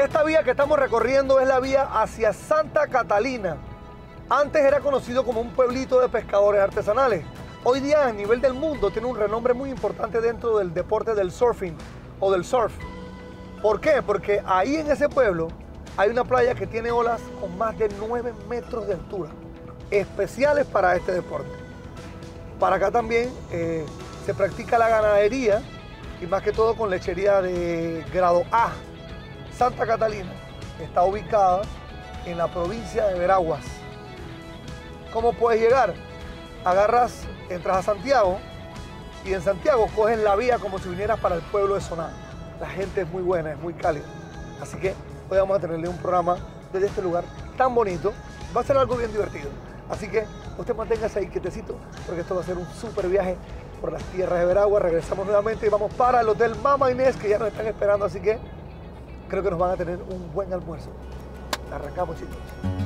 Esta vía que estamos recorriendo es la vía hacia Santa Catalina. Antes era conocido como un pueblito de pescadores artesanales. Hoy día a nivel del mundo tiene un renombre muy importante dentro del deporte del surfing o del surf. ¿Por qué? Porque ahí en ese pueblo hay una playa que tiene olas con más de 9 metros de altura, especiales para este deporte. Para acá también se practica la ganadería y más que todo con lechería de grado A. Santa Catalina está ubicada en la provincia de Veraguas. ¿Cómo puedes llegar? Entras a Santiago y en Santiago coges la vía como si vinieras para el pueblo de Soná. La gente es muy buena, es muy cálida. Así que hoy vamos a tenerle un programa desde este lugar tan bonito. Va a ser algo bien divertido. Así que usted manténgase ahí quietecito porque esto va a ser un súper viaje por las tierras de Veraguas. Regresamos nuevamente y vamos para el Hotel Mama Inés que ya nos están esperando. Así que creo que nos van a tener un buen almuerzo. Arrancamos, chicos.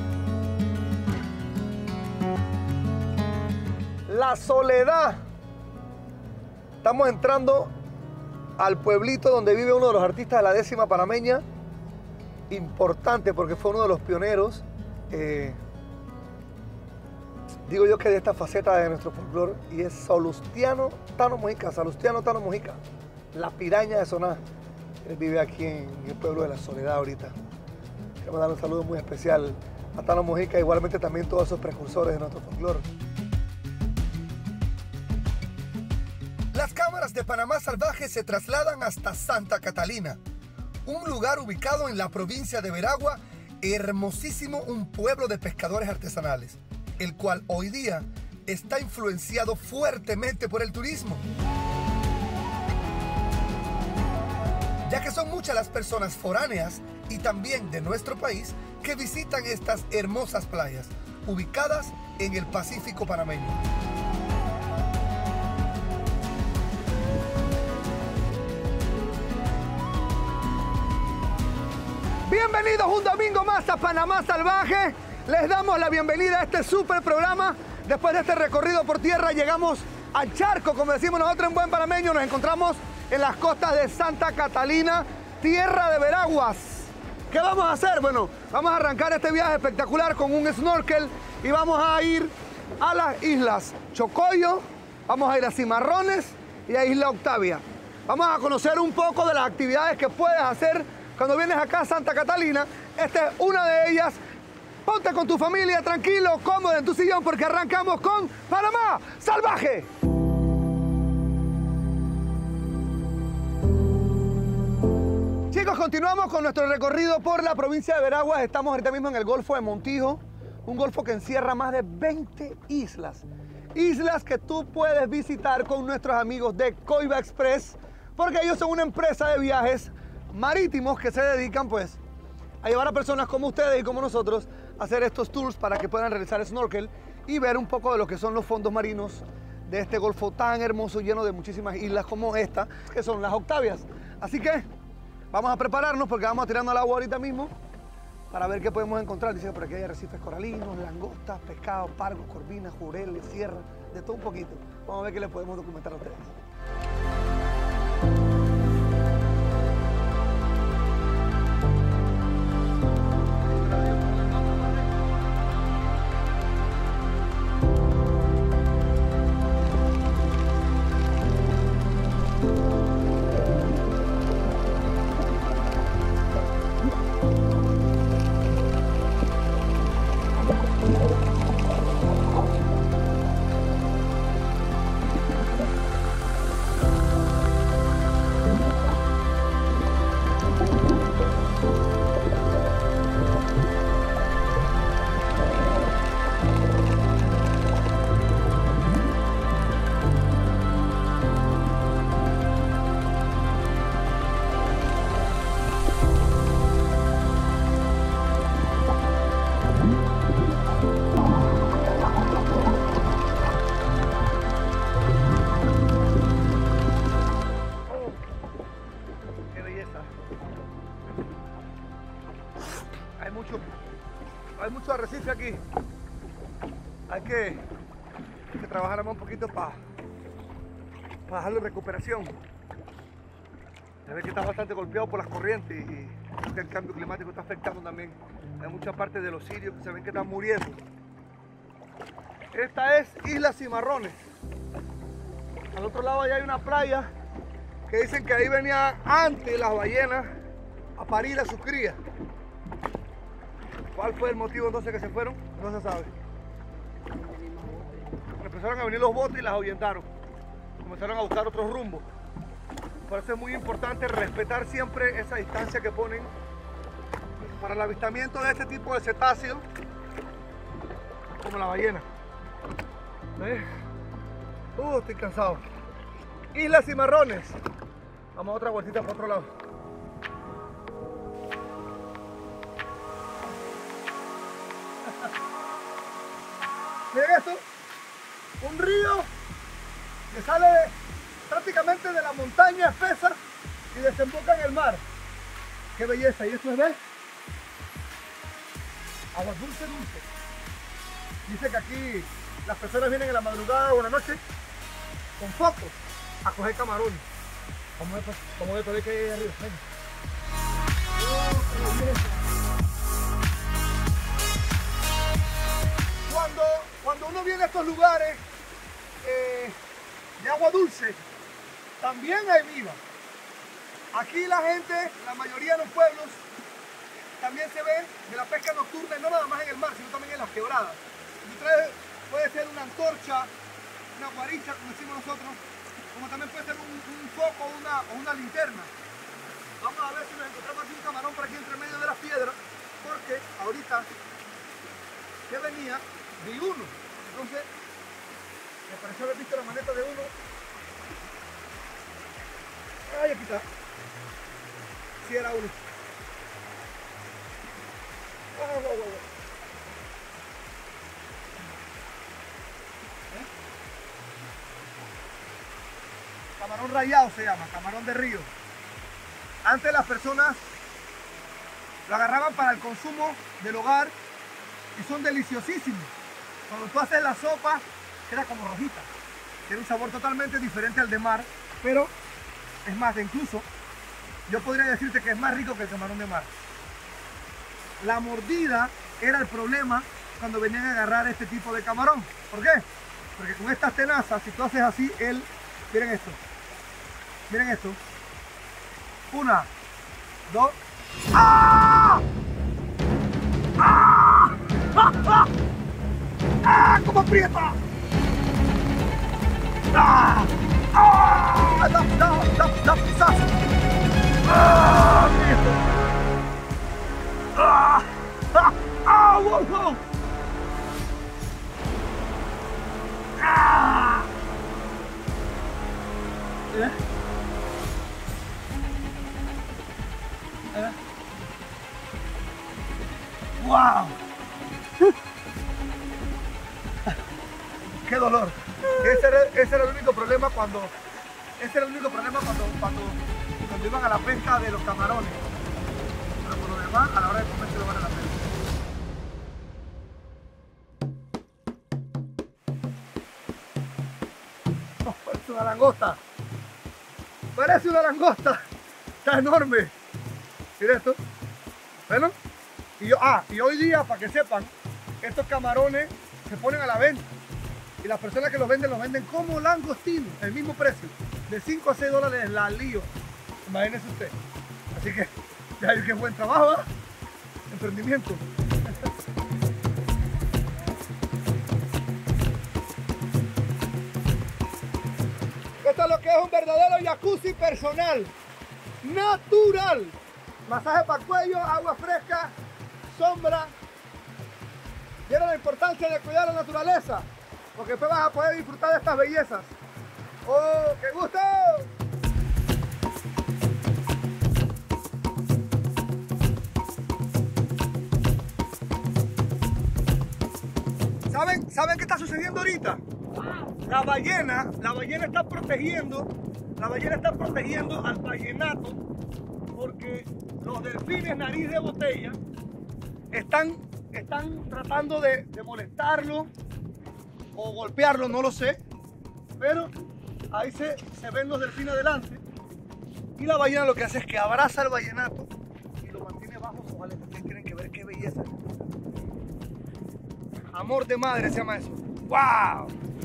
La Soledad. Estamos entrando al pueblito donde vive uno de los artistas de la décima panameña. Importante porque fue uno de los pioneros, digo yo que de esta faceta de nuestro folclore, y es Salustiano Tano Mojica. Salustiano Tano Mojica, la piraña de Soná. Él vive aquí en el pueblo de La Soledad ahorita. Quiero dar un saludo muy especial a Tano Mojica, igualmente también todos esos precursores de nuestro folclore. Las cámaras de Panamá Salvaje se trasladan hasta Santa Catalina, un lugar ubicado en la provincia de Veragua, hermosísimo, un pueblo de pescadores artesanales, el cual hoy día está influenciado fuertemente por el turismo. Ya que son muchas las personas foráneas y también de nuestro país que visitan estas hermosas playas, ubicadas en el Pacífico panameño. Bienvenidos un domingo más a Panamá Salvaje. Les damos la bienvenida a este súper programa. Después de este recorrido por tierra llegamos al charco, como decimos nosotros en buen panameño. Nos encontramos en las costas de Santa Catalina, tierra de Veraguas. ¿Qué vamos a hacer? Bueno, vamos a arrancar este viaje espectacular con un snorkel y vamos a ir a las islas Chocoyo, vamos a ir a Cimarrones y a Isla Octavia. Vamos a conocer un poco de las actividades que puedes hacer cuando vienes acá a Santa Catalina. Esta es una de ellas. Ponte con tu familia tranquilo, cómodo en tu sillón porque arrancamos con Panamá Salvaje. Chicos, continuamos con nuestro recorrido por la provincia de Veraguas. Estamos ahorita mismo en el Golfo de Montijo, un golfo que encierra más de 20 islas. Islas que tú puedes visitar con nuestros amigos de Coiba Express, porque ellos son una empresa de viajes marítimos que se dedican pues a llevar a personas como ustedes y como nosotros a hacer estos tours para que puedan realizar snorkel y ver un poco de lo que son los fondos marinos de este golfo tan hermoso, lleno de muchísimas islas como esta, que son las Octavias. Así que vamos a prepararnos porque vamos a tirarnos al agua ahorita mismo para ver qué podemos encontrar. Dice que por aquí hay arrecifes coralinos, langostas, pescados, pargos, corvinas, jureles, sierra, de todo un poquito. Vamos a ver qué les podemos documentar a ustedes. Hay mucho arrecife aquí. Hay que trabajar más un poquito para darle recuperación. Se ve que está bastante golpeado por las corrientes y porque el cambio climático está afectando también a muchas partes de los sirios que se ven que están muriendo. Esta es Isla Cimarrones. Al otro lado allá hay una playa que dicen que ahí venían antes las ballenas a parir a sus crías. ¿Cuál fue el motivo entonces que se fueron? No se sabe. Empezaron a venir los botes y las ahuyentaron. Comenzaron a buscar otros rumbos. Por eso es muy importante respetar siempre esa distancia que ponen para el avistamiento de este tipo de cetáceos, como la ballena. ¿Ves? Estoy cansado. Isla Cimarrones. Vamos a otra vueltita por otro lado. Miren esto. Un río que sale prácticamente de la montaña espesa y desemboca en el mar. ¡Qué belleza! Y esto es, ¿ves? Agua dulce, dulce. Dice que aquí las personas vienen en la madrugada o en la noche con focos a coger camarones. Vamos a ver todavía que hay ahí arriba. Venga. Cuando uno viene a estos lugares de agua dulce, también hay vida. Aquí la gente, la mayoría de los pueblos, también se ve de la pesca nocturna, y no nada más en el mar, sino también en las quebradas. Puede ser una antorcha, una guaricha, como decimos nosotros, como también puede ser un foco o una linterna. Vamos a ver si nos encontramos aquí un camarón por aquí entre medio de las piedras, porque ahorita que venía, vi uno. Entonces, me pareció haber visto la maneta de uno. Ay, aquí está. Sí, era uno. Camarón rayado se llama, camarón de río. Antes las personas lo agarraban para el consumo del hogar y son deliciosísimos. Cuando tú haces la sopa, queda como rojita. Tiene un sabor totalmente diferente al de mar, pero es más, incluso yo podría decirte que es más rico que el camarón de mar. La mordida era el problema cuando venían a agarrar este tipo de camarón. ¿Por qué? Porque con estas tenazas, si tú haces así, miren esto. Miren esto. Una, dos. ¡Ah! ¡Ah! ¡Ah! ¡Ah! ¡Ah! ¡Cómo aprieta! ¡Ah! ¡Ah! ¡Da pisazo! ¡Ah! ¡Listo! ¡Ah! ¡Ah! ¡Ah! ¡Wow! ¡Wow! ¡Ah! ¡Wow! ¡Qué dolor! Ese era el único problema cuando iban a la pesca de los camarones. Pero por lo demás, a la hora de comer se lo vale la pena. Oh, parece una langosta. Parece una langosta. Está enorme. Mira esto. Bueno. Y hoy día, para que sepan, estos camarones se ponen a la venta. Y las personas que los venden como langostinos, el mismo precio, de 5 a 6 dólares la lío. Imagínense usted. Así que, ya hay que buen trabajo, ¿eh? Emprendimiento. Esto es lo que es un verdadero jacuzzi personal, natural. Masaje para el cuello, agua fresca, sombra. ¿Vieron la importancia de cuidar la naturaleza? Porque después vas a poder disfrutar de estas bellezas. ¡Oh, qué gusto! ¿Saben qué está sucediendo ahorita? La ballena está protegiendo al vallenato, porque los delfines nariz de botella están tratando de molestarlo o golpearlo, no lo sé, pero ahí se ven los delfines adelante y la ballena lo que hace es que abraza al vallenato y lo belleza. Amor de madre se llama eso. ¡Wow!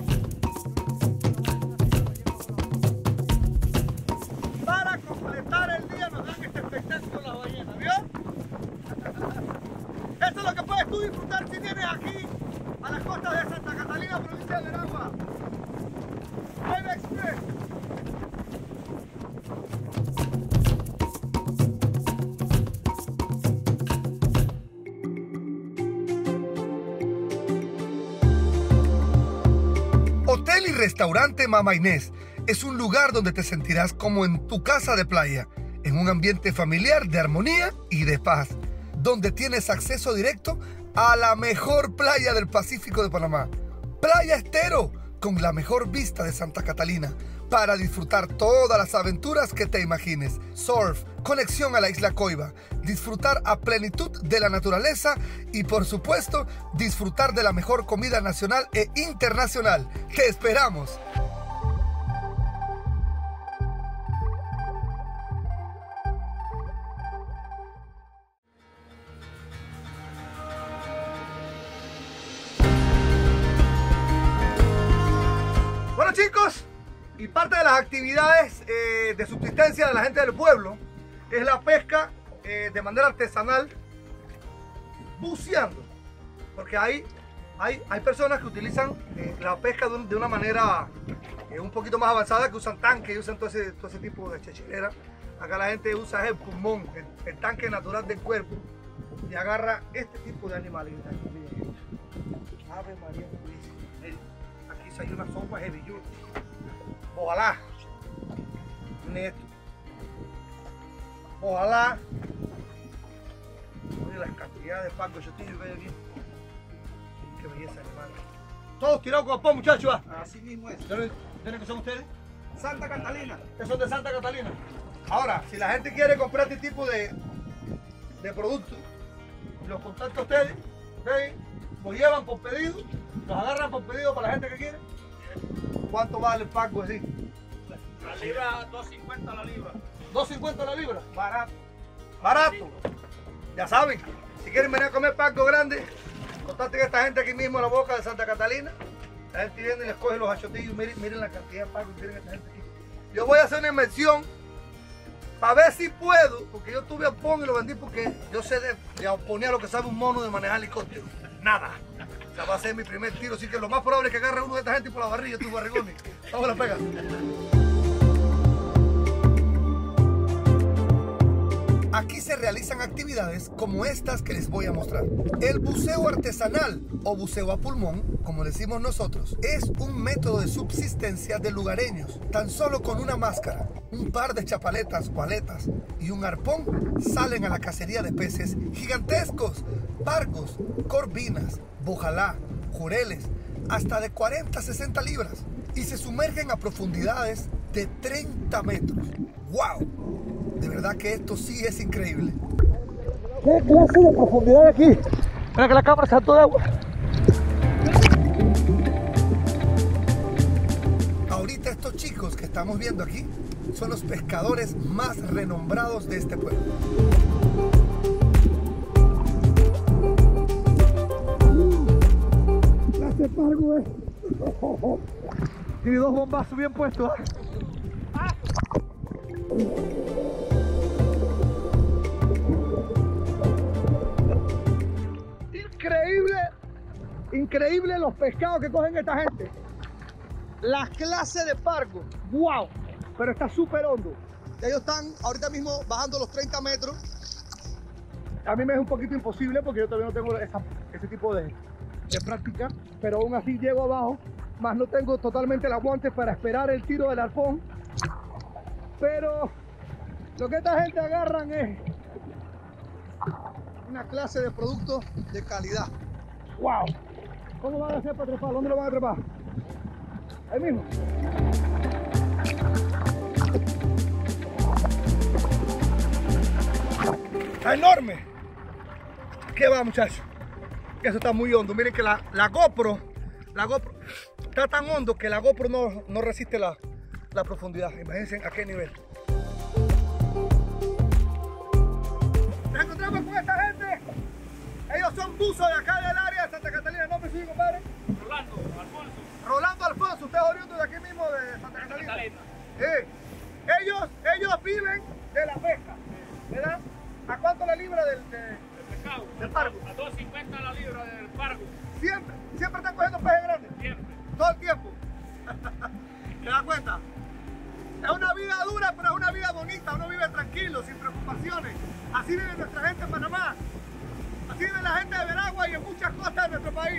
Para completar el día nos dan este espectáculo las ballenas, ¿vio? Eso es lo que puedes tú disfrutar si vienes aquí a las costas de Santa Catalina, provincia de Veragua. Wave Express. Hotel y restaurante Mama Inés es un lugar donde te sentirás como en tu casa de playa, en un ambiente familiar de armonía y de paz, donde tienes acceso directo a la mejor playa del Pacífico de Panamá, Playa Estero, con la mejor vista de Santa Catalina, para disfrutar todas las aventuras que te imagines. Surf, conexión a la isla Coiba, disfrutar a plenitud de la naturaleza y, por supuesto, disfrutar de la mejor comida nacional e internacional. ¡Te esperamos! Bueno, chicos, y parte de las actividades de subsistencia de la gente del pueblo es la pesca de manera artesanal, buceando, porque hay personas que utilizan la pesca de una manera un poquito más avanzada, que usan tanques y usan todo ese tipo de chechilera. Acá la gente usa el pulmón, el tanque natural del cuerpo, y agarra este tipo de animales. Ave María Purísima. Aquí hay una sopa de billuyo. Ojalá. Neto. Ojalá. Mira las cantidades de pacos yo estoy viendo aquí. Qué belleza, hermano. Todos tirados con pon, muchachos. Así mismo es. ¿De dónde son ustedes? Santa Catalina. Que son de Santa Catalina. Ahora, si la gente quiere comprar este tipo de productos, los contacta a ustedes, ¿okay? Los llevan por pedido, los agarran por pedido para la gente que quiere. ¿Cuánto vale el paco así? La libra, 2.50 la libra. 2.50 la libra. Barato. Barato. Ya saben, si quieren venir a comer paco grande, contacten a esta gente aquí mismo en la boca de Santa Catalina. La gente viene y les coge los achotillos. Miren la cantidad de paco que tienen esta gente aquí. Yo voy a hacer una inversión para ver si puedo, porque yo tuve arpón y lo vendí porque yo sé de arponear lo que sabe un mono de manejar helicóptero. Nada. O sea, va a ser mi primer tiro, así que lo más probable es que agarre uno de esta gente por la barriga, tu barrigones. Vamos a la pega. Aquí se realizan actividades como estas que les voy a mostrar. El buceo artesanal o buceo a pulmón, como decimos nosotros, es un método de subsistencia de lugareños. Tan solo con una máscara, un par de chapaletas o aletas y un arpón salen a la cacería de peces gigantescos, pargos, corvinas, bojalá, jureles, hasta de 40 a 60 libras y se sumergen a profundidades de 30 metros. ¡Wow! De verdad que esto sí es increíble. ¿Qué clase de profundidad aquí? Mira que la cámara saltó de agua. Ahorita estos chicos que estamos viendo aquí son los pescadores más renombrados de este pueblo. Clase pargo, Tiene dos bombazos bien puestos. Increíble los pescados que cogen esta gente. La clase de pargo, wow, pero está súper hondo. Ellos están ahorita mismo bajando los 30 metros. A mí me es un poquito imposible porque yo todavía no tengo ese tipo de práctica, pero aún así llego abajo, más no tengo totalmente el aguante para esperar el tiro del arpón. Pero lo que esta gente agarran es una clase de producto de calidad. ¡Wow! ¿Cómo van a hacer para trepar? ¿Dónde lo van a trepar? Ahí mismo. Está enorme. ¿Qué va, muchachos? Eso está muy hondo. Miren que la GoPro está tan hondo que la GoPro no resiste la profundidad. Imagínense a qué nivel. Nos encontramos con esta gente Ellos son buzos de acá del área de Santa Catalina. ¿Nombre suyo, compadre? Rolando Alfonso. Rolando Alfonso, usted es oriundo de aquí mismo, de Santa Catalina. Ellos viven de la pesca, ¿verdad? ¿A cuánto la libra del Pescado. del pargo? A 2.50 la libra del pargo. Siempre están cogiendo peces grandes. Siempre. Todo el tiempo. ¿Te das cuenta? Es una vida dura, pero es una vida bonita. Uno vive tranquilo, sin preocupaciones. Así vive nuestra gente en Panamá. Así vive la gente de Veragua y en muchas costas de nuestro país.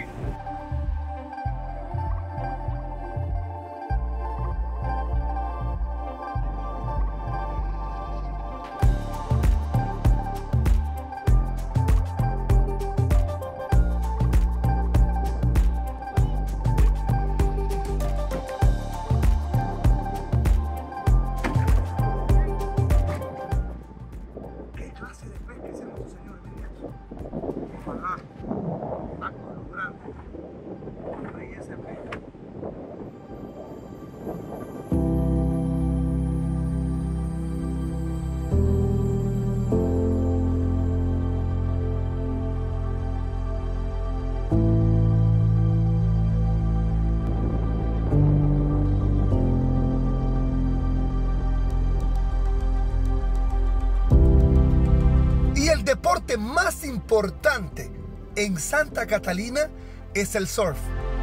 El deporte más importante en Santa Catalina es el surf,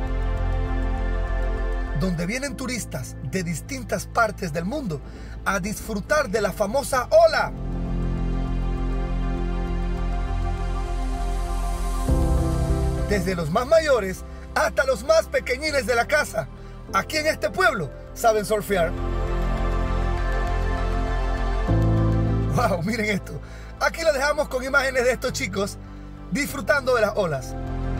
donde vienen turistas de distintas partes del mundo a disfrutar de la famosa ola. Desde los más mayores hasta los más pequeñines de la casa, aquí en este pueblo saben surfear. ¡Wow! Miren esto. Aquí lo dejamos con imágenes de estos chicos disfrutando de las olas.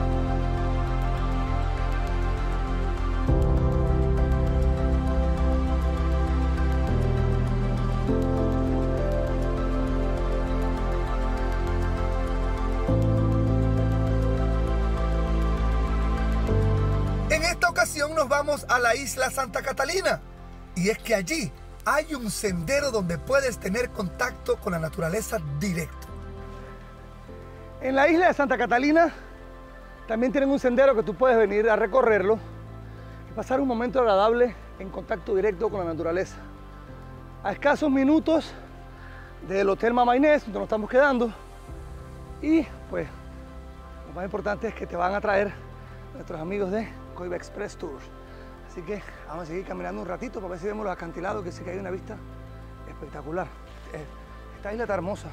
En esta ocasión nos vamos a la isla Santa Catalina. Y es que allí hay un sendero donde puedes tener contacto con la naturaleza directo. En la isla de Santa Catalina también tienen un sendero que tú puedes venir a recorrerlo y pasar un momento agradable en contacto directo con la naturaleza. A escasos minutos del Hotel Mama Inés, donde nos estamos quedando, y pues lo más importante es que te van a traer nuestros amigos de Coiba Express Tours. Así que vamos a seguir caminando un ratito para ver si vemos los acantilados, que sí que hay una vista espectacular. Esta isla está hermosa.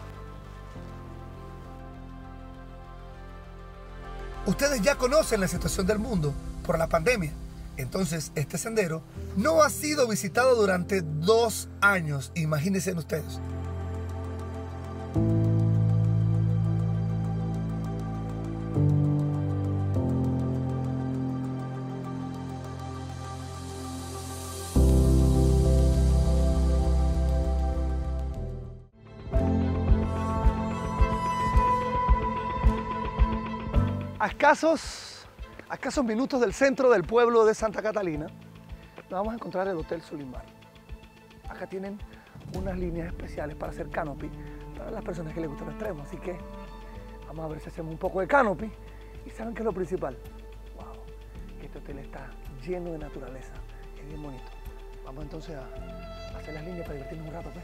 Ustedes ya conocen la situación del mundo por la pandemia. Entonces, este sendero no ha sido visitado durante 2 años. Imagínense ustedes. A escasos minutos del centro del pueblo de Santa Catalina, nos vamos a encontrar el Hotel Solimar. Acá tienen unas líneas especiales para hacer canopy para las personas que les gusta el extremo. Así que vamos a ver si hacemos un poco de canopy. Y ¿saben qué es lo principal? ¡Wow! Que este hotel está lleno de naturaleza. Es bien bonito. Vamos entonces a hacer las líneas para divertirnos un rato, pues.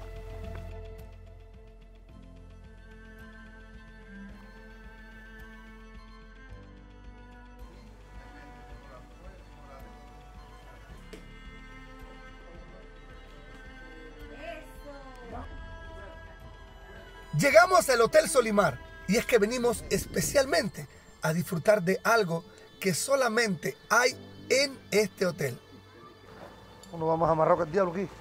Llegamos al Hotel Solimar y es que venimos especialmente a disfrutar de algo que solamente hay en este hotel. Bueno, vamos a amarrar con el diablo aquí.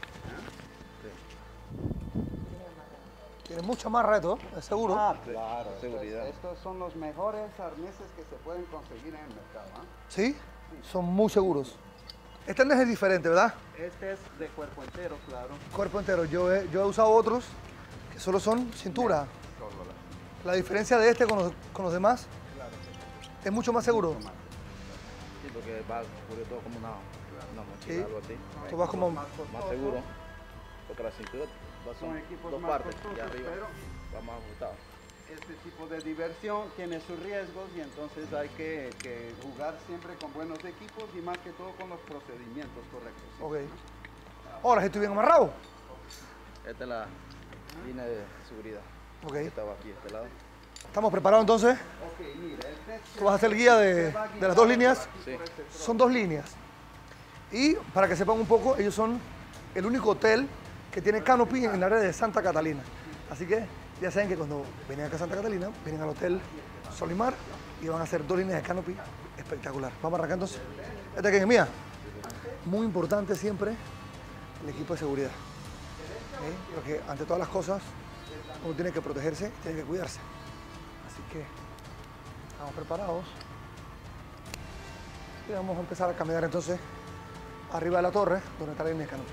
Tiene mucha más reto, es seguro. Ah, claro, seguridad. Estos son los mejores arneses que se pueden conseguir en el mercado. ¿Sí? Son muy seguros. Este arnés es diferente, ¿verdad? Este es de cuerpo entero, claro. Cuerpo entero. Yo he usado otros que solo son cintura. Solo La diferencia de este con los demás claro, es mucho más seguro. mucho más. Sí, porque va sobre todo como una mochila, Sí. algo así. Tú vas como Más Más seguro. Porque la cintura Son son equipos dos más partes costosos, y arriba pero va más ajustado. este tipo de diversión tiene sus riesgos y entonces hay que jugar siempre con buenos equipos y más que todo con los procedimientos correctos. ¿Sí? Ok. Ahora, si estoy bien amarrado. Esta es la línea de seguridad. Ok. Estaba aquí, este lado. ¿Estamos preparados entonces? Ok, mira, el test Tú vas a ser el guía de las dos líneas. Sí. Son dos líneas. Y para que sepan un poco, ellos son el único hotel que tiene canopy en la área de Santa Catalina. Así que ya saben que cuando vienen acá a Santa Catalina, vienen al Hotel Solimar y van a hacer dos líneas de canopy espectacular. Vamos a arrancar entonces. Esta que es mía. Muy importante siempre el equipo de seguridad. ¿Ok? Porque ante todas las cosas uno tiene que protegerse, tiene que cuidarse. Así que estamos preparados. Y vamos a empezar a caminar entonces arriba de la torre donde está la línea de canopy.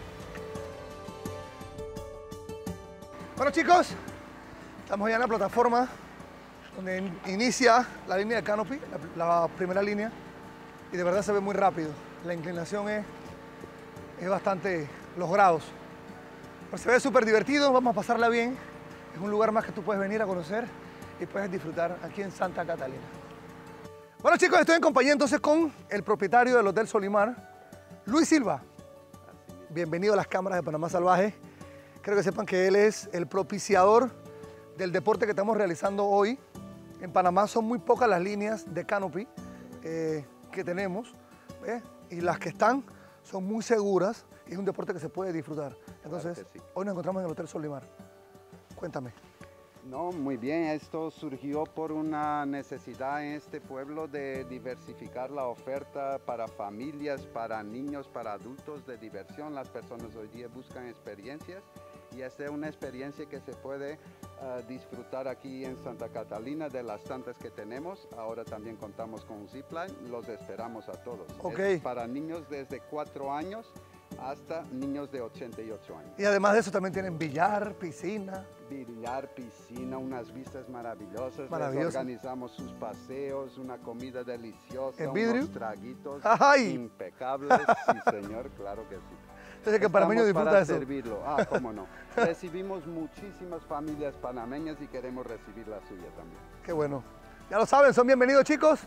Bueno chicos, estamos ya en la plataforma donde inicia la línea de canopy, la primera línea, y de verdad se ve muy rápido. La inclinación es bastante, los grados. Pero se ve súper divertido, vamos a pasarla bien. Es un lugar más que tú puedes venir a conocer y puedes disfrutar aquí en Santa Catalina. Bueno chicos, estoy en compañía entonces con el propietario del Hotel Solimar, Luis Silva. Bienvenido a las cámaras de Panamá Salvaje. Creo que sepan que él es el propiciador del deporte que estamos realizando hoy. En Panamá son muy pocas las líneas de canopy que tenemos, ¿ves? Y las que están son muy seguras y es un deporte que se puede disfrutar. Entonces, Claro que sí. hoy nos encontramos en el Hotel Solimar. Cuéntame. No, muy bien, esto surgió por una necesidad en este pueblo de diversificar la oferta para familias, para niños, para adultos de diversión. Las personas hoy día buscan experiencias y esta es una experiencia que se puede disfrutar aquí en Santa Catalina de las tantas que tenemos. Ahora también contamos con un zipline, los esperamos a todos. Ok. Es para niños desde 4 años hasta niños de 88 años. Y además de eso también tienen billar, piscina. Billar, piscina, unas vistas maravillosas. Maravillosas. Les organizamos sus paseos, una comida deliciosa, ¿En vidrio? unos traguitos ¡Ay! impecables. Sí, señor, claro que sí. Entonces que para mí no Estamos disfruta para eso. servirlo. Ah, cómo no. Recibimos muchísimas familias panameñas y queremos recibir la suya también. Qué bueno. Ya lo saben, son bienvenidos chicos.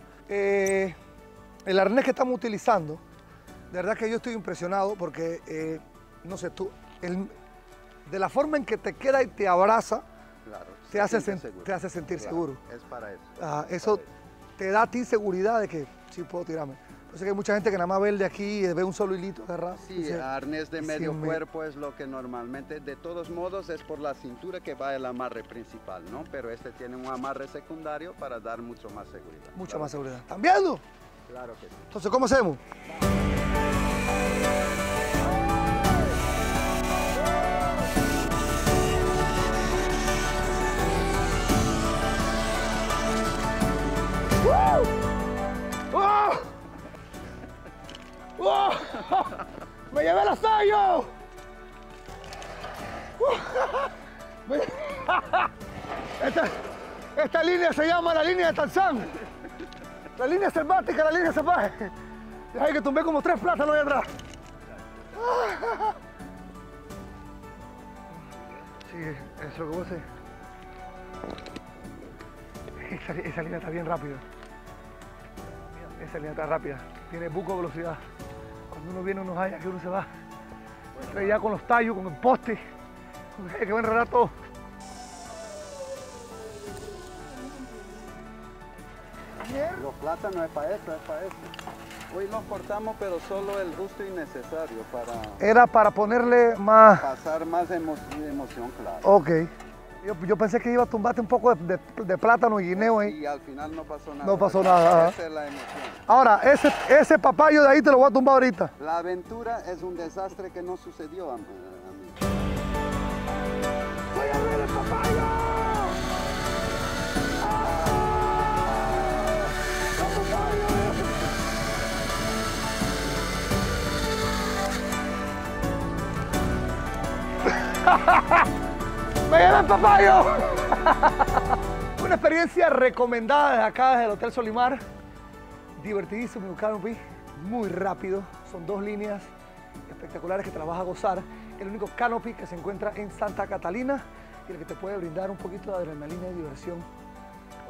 El arnés que estamos utilizando, de verdad que yo estoy impresionado porque, no sé, tú, de la forma en que te queda y te abraza, Claro. te se hace, siente seguro. te hace sentir Claro, seguro. Es para eso. Eso te da a ti seguridad de que sí puedo tirarme. Yo sé que hay mucha gente que nada más ve el de aquí y ve un solo hilito agarrado. Sí, Dice, arnés de "Sí, medio me-". cuerpo es lo que normalmente, de todos modos, es por la cintura que va el amarre principal, ¿no? Pero este tiene un amarre secundario para dar mucho más seguridad. Mucha Claro. más seguridad. ¿Están viendo? Claro que sí. Entonces, ¿cómo hacemos? ¡Oh! ¡Oh! ¡Me llevé el asallo! Esta línea se llama la línea de Tarzán. La línea selvática, la línea salvaje. Ya hay que tumbé como 3 plátanos ahí atrás. Sí, eso es lo que vos sé. Esa línea está bien rápida. Esa línea está rápida. Tiene buco de velocidad. Cuando uno viene unos haya que uno se va. Ya con los tallos, con el poste. Que va a enredar todo. Los plátanos es para eso, es para eso. Hoy los cortamos, pero solo el justo y necesario para Era para ponerle más... pasar más emoción, claro. Ok. Yo pensé que iba a tumbarte un poco de plátano y guineo ahí. Y al final no pasó nada. No pasó nada, Esa es la emoción. Ahora, ese papayo de ahí te lo voy a tumbar ahorita. La aventura es un desastre que no sucedió a mí. ¡Voy a ver el papayo! ¡Me lleva el papayo! Una experiencia recomendada desde acá, desde el Hotel Solimar. Divertidísimo en canopy, muy rápido. Son 2 líneas espectaculares que te las vas a gozar. El único canopy que se encuentra en Santa Catalina y el que te puede brindar un poquito de adrenalina y diversión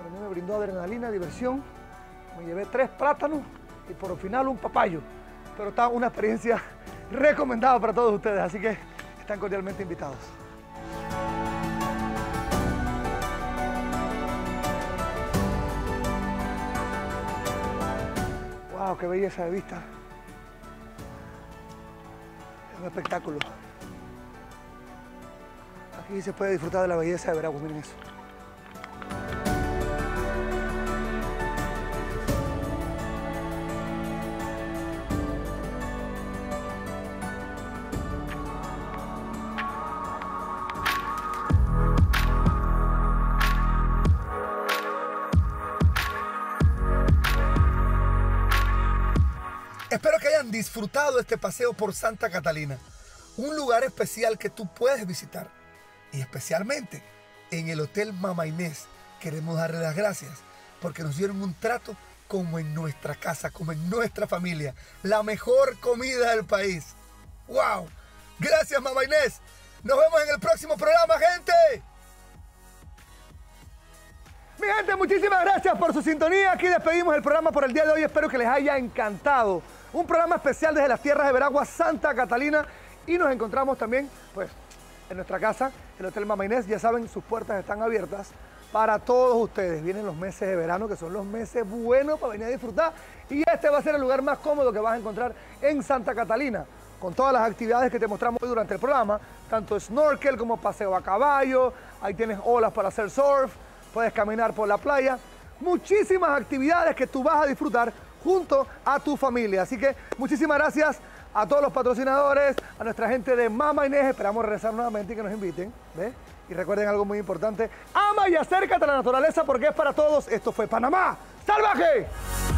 Para mí me brindó adrenalina, diversión. Me llevé 3 plátanos y por el final un papayo. Pero está una experiencia recomendada para todos ustedes, así que están cordialmente invitados. ¡Wow! ¡Qué belleza de vista! Es un espectáculo. Aquí se puede disfrutar de la belleza de Veraguas, miren eso. Espero que hayan disfrutado este paseo por Santa Catalina, un lugar especial que tú puedes visitar. Y especialmente en el Hotel Mama Inés queremos darle las gracias porque nos dieron un trato como en nuestra casa, como en nuestra familia. La mejor comida del país. ¡Wow! Gracias, Mama Inés. Nos vemos en el próximo programa, gente. Mi gente, muchísimas gracias por su sintonía. Aquí despedimos el programa por el día de hoy. Espero que les haya encantado. Un programa especial desde las tierras de Veraguas, Santa Catalina. Y nos encontramos también, pues, en nuestra casa, el Hotel Mama Inés. Ya saben, sus puertas están abiertas para todos ustedes. Vienen los meses de verano, que son los meses buenos para venir a disfrutar. Y este va a ser el lugar más cómodo que vas a encontrar en Santa Catalina, con todas las actividades que te mostramos hoy durante el programa, tanto snorkel como paseo a caballo. Ahí tienes olas para hacer surf, puedes caminar por la playa. Muchísimas actividades que tú vas a disfrutar junto a tu familia. Así que muchísimas gracias a todos los patrocinadores, a nuestra gente de Mama Inés. Esperamos regresar nuevamente y que nos inviten, ¿ves? Y recuerden algo muy importante: ama y acércate a la naturaleza porque es para todos. Esto fue Panamá Salvaje.